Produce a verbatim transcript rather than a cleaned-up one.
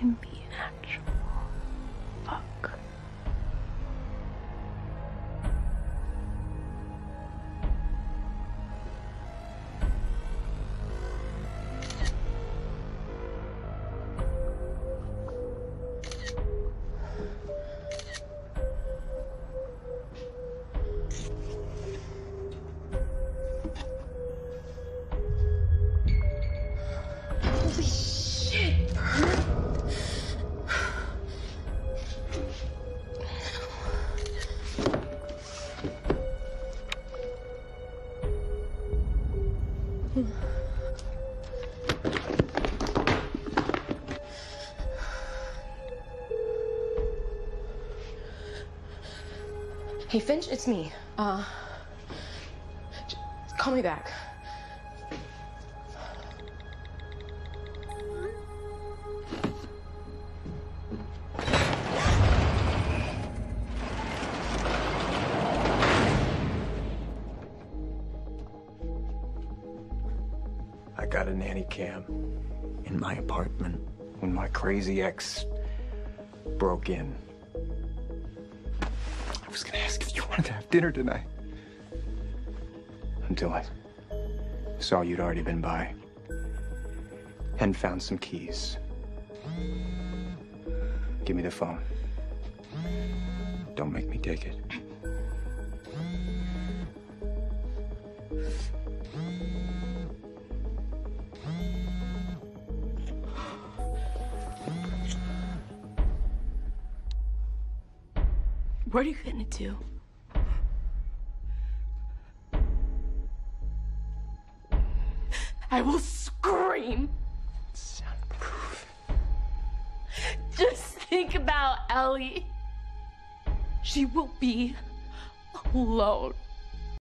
can be an actual fuck. Holy shit! Hey, Finch, it's me. Uh, j- call me back. I got a nanny cam in my apartment when my crazy ex broke in. I was gonna ask if you wanted to have dinner tonight. Until I saw you'd already been by and found some keys. Give me the phone. Don't make me take it. What are you gonna do? I will scream. Soundproof. Just think about Ellie. She will be alone.